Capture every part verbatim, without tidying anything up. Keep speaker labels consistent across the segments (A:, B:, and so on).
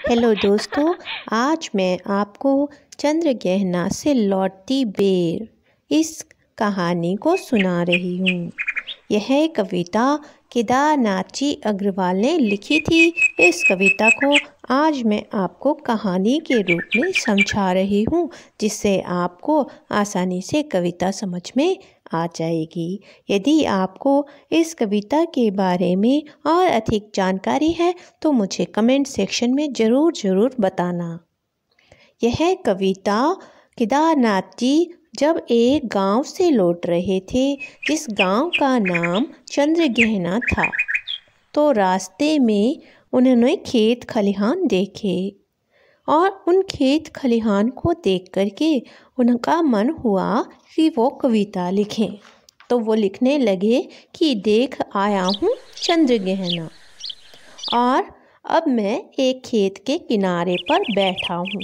A: Hello दोस्तों, आज मैं आपको चंद्रग्रहण से लौटती बेर इस कहानी को सुना रही हूँ। यह कविता केदारनाथजी अग्रवाल ने लिखी थी। इस कविता को आज मैं आपको कहानी के रूप में समझा रही हूँ, जिससे आपको आसानी से कविता समझ में आ जाएगी। यदि आपको इस कविता के बारे में और अधिक जानकारी है तो मुझे कमेंट सेक्शन में ज़रूर ज़रूर बताना। यह कविता केदारनाथ जी जब एक गांव से लौट रहे थे, जिस गांव का नाम चंद्रग्रहण था, तो रास्ते में उन्होंने खेत खलिहान देखे और उन खेत खलिहान को देख करके उनका मन हुआ कि वो कविता लिखें। तो वो लिखने लगे कि देख आया हूँ चंद्रग्रहण और अब मैं एक खेत के किनारे पर बैठा हूँ।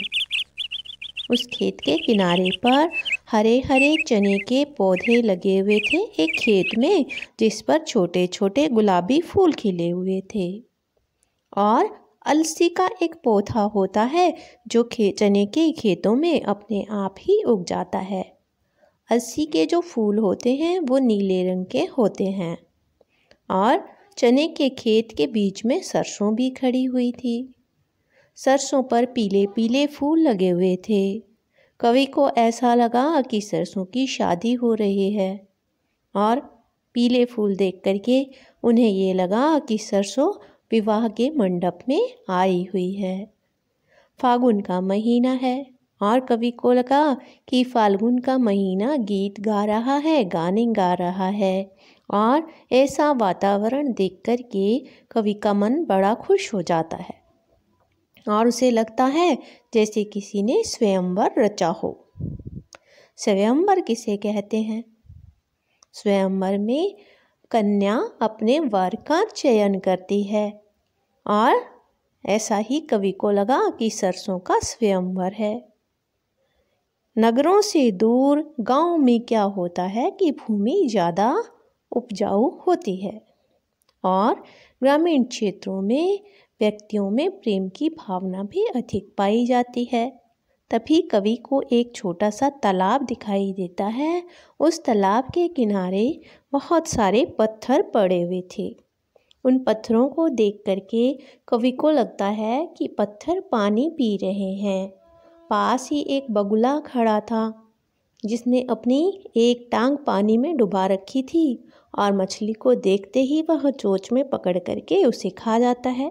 A: उस खेत के किनारे पर हरे हरे चने के पौधे लगे हुए थे एक खेत में, जिस पर छोटे छोटे गुलाबी फूल खिले हुए थे। और अलसी का एक पौधा होता है जो खे चने के खेतों में अपने आप ही उग जाता है। अलसी के जो फूल होते हैं वो नीले रंग के होते हैं। और चने के खेत के बीच में सरसों भी खड़ी हुई थी। सरसों पर पीले पीले फूल लगे हुए थे। कवि को ऐसा लगा कि सरसों की शादी हो रही है और पीले फूल देख करके उन्हें ये लगा कि सरसों विवाह के मंडप में आई हुई है। फागुन का महीना है और कवि को लगा कि फाल्गुन का महीना गीत गा रहा है, गाने गा रहा है। और ऐसा वातावरण देख कर के कवि का मन बड़ा खुश हो जाता है और उसे लगता है जैसे किसी ने स्वयंवर रचा हो। स्वयंवर किसे कहते हैं? स्वयंवर में कन्या अपने वर का चयन करती है और ऐसा ही कवि को लगा कि सरसों का स्वयंवर है। नगरों से दूर गांव में क्या होता है कि भूमि ज़्यादा उपजाऊ होती है और ग्रामीण क्षेत्रों में व्यक्तियों में प्रेम की भावना भी अधिक पाई जाती है। तभी कवि को एक छोटा सा तालाब दिखाई देता है। उस तालाब के किनारे बहुत सारे पत्थर पड़े हुए थे। उन पत्थरों को देख करके कवि को लगता है कि पत्थर पानी पी रहे हैं। पास ही एक बगुला खड़ा था जिसने अपनी एक टांग पानी में डुबा रखी थी और मछली को देखते ही वह चोंच में पकड़ करके उसे खा जाता है।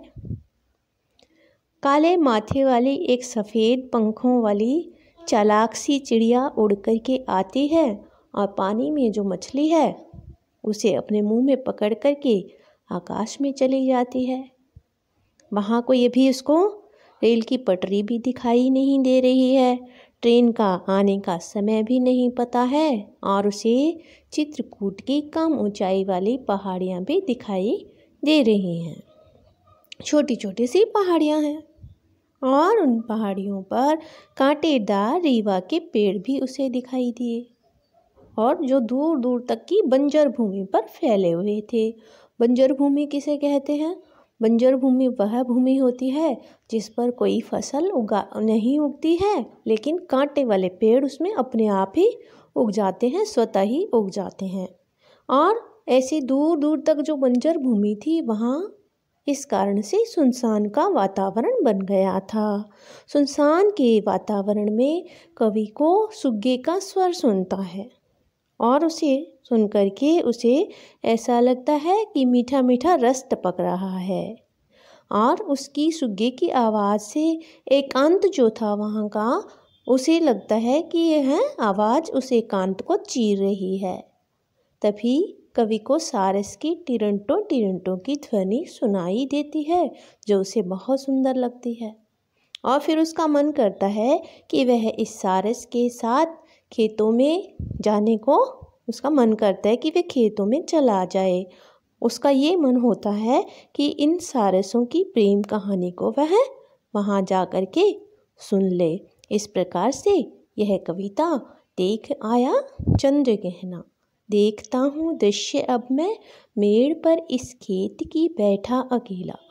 A: काले माथे वाली एक सफ़ेद पंखों वाली चालाक सी चिड़िया उड़ कर के आती है और पानी में जो मछली है उसे अपने मुंह में पकड़ कर के आकाश में चली जाती है। वहाँ को ये भी उसको रेल की पटरी भी दिखाई नहीं दे रही है, ट्रेन का आने का समय भी नहीं पता है और उसे चित्रकूट की कम ऊंचाई वाली पहाड़ियाँ भी दिखाई दे रही हैं। छोटी छोटी सी पहाड़ियाँ हैं और उन पहाड़ियों पर कांटेदार रीवा के पेड़ भी उसे दिखाई दिए और जो दूर दूर तक की बंजर भूमि पर फैले हुए थे। बंजर भूमि किसे कहते हैं? बंजर भूमि वह भूमि होती है जिस पर कोई फसल उगा नहीं उगती है, लेकिन कांटे वाले पेड़ उसमें अपने आप ही उग जाते हैं, स्वतः ही उग जाते हैं। और ऐसे दूर दूर तक जो बंजर भूमि थी वहाँ इस कारण से सुनसान का वातावरण बन गया था। सुनसान के वातावरण में कवि को सुग्गे का स्वर सुनता है और उसे सुन कर के उसे ऐसा लगता है कि मीठा मीठा रस टपक रहा है और उसकी सुग्गे की आवाज़ से एकांत जो था वहाँ का, उसे लगता है कि यह आवाज़ उस एकांत को चीर रही है। तभी कवि को सारस की टिरंटों टिरंटों की ध्वनि सुनाई देती है जो उसे बहुत सुंदर लगती है और फिर उसका मन करता है कि वह इस सारस के साथ खेतों में जाने को उसका मन करता है कि वह खेतों में चला जाए। उसका ये मन होता है कि इन सारसों की प्रेम कहानी को वह वहाँ जा कर के सुन ले। इस प्रकार से यह कविता देख आया चंद्रग्रहण, देखता हूँ दृश्य अब मैं मेड़ पर इस खेत की बैठा अकेला।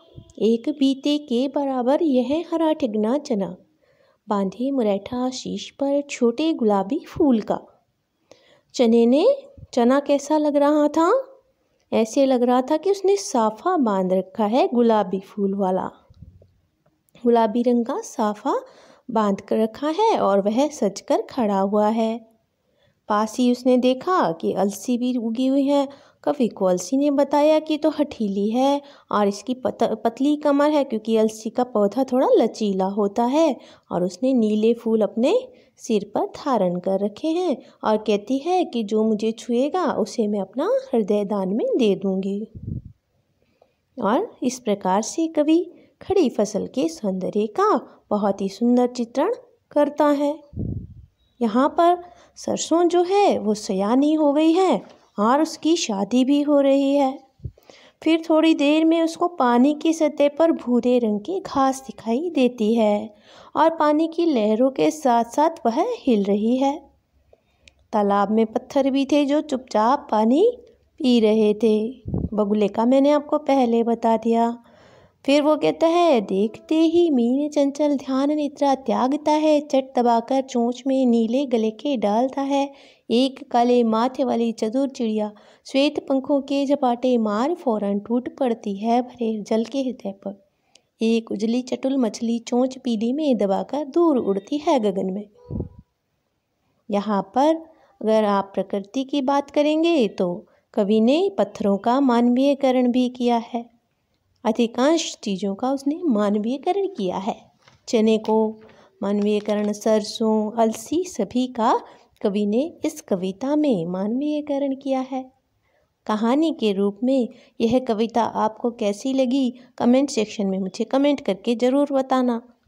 A: एक बीते के बराबर यह हरा ठिगना चना, बांधे मुरैठा शीश पर छोटे गुलाबी फूल का। चने ने चना कैसा लग रहा था? ऐसे लग रहा था कि उसने साफा बांध रखा है गुलाबी फूल वाला। गुलाबी रंग का साफा बांध कर रखा है और वह सजकर खड़ा हुआ है। पास ही उसने देखा कि अलसी भी उगी हुई है। कवि को अलसी ने बताया कि तो हठीली है और इसकी पत, पतली कमर है, क्योंकि अलसी का पौधा थोड़ा लचीला होता है। और उसने नीले फूल अपने सिर पर धारण कर रखे हैं और कहती है कि जो मुझे छुएगा उसे मैं अपना हृदय दान में दे दूंगी। और इस प्रकार से कवि खड़ी फसल के सौंदर्य का बहुत ही सुंदर चित्रण करता है। यहाँ पर सरसों जो है वो सयानी हो गई है और उसकी शादी भी हो रही है। फिर थोड़ी देर में उसको पानी की सतह पर भूरे रंग की घास दिखाई देती है और पानी की लहरों के साथ साथ वह हिल रही है। तालाब में पत्थर भी थे जो चुपचाप पानी पी रहे थे। बगुले का मैंने आपको पहले बता दिया। फिर वो कहता है, देखते ही मीन चंचल ध्यान निद्रा त्यागता है, चट दबाकर चोंच में नीले गले के डालता है। एक काले माथे वाली चतुर चिड़िया श्वेत पंखों के झपाटे मार फौरन टूट पड़ती है भरे जल के हृदय पर। एक उजली चटुल मछली चोंच पीली में दबाकर दूर उड़ती है गगन में। यहाँ पर अगर आप प्रकृति की बात करेंगे तो कवि ने पत्थरों का मानवीयकरण भी किया है। अधिकांश चीज़ों का उसने मानवीयकरण किया है। चने को मानवीयकरण, सरसों, अलसी सभी का कवि ने इस कविता में मानवीयकरण किया है। कहानी के रूप में यह कविता आपको कैसी लगी, कमेंट सेक्शन में मुझे कमेंट करके ज़रूर बताना।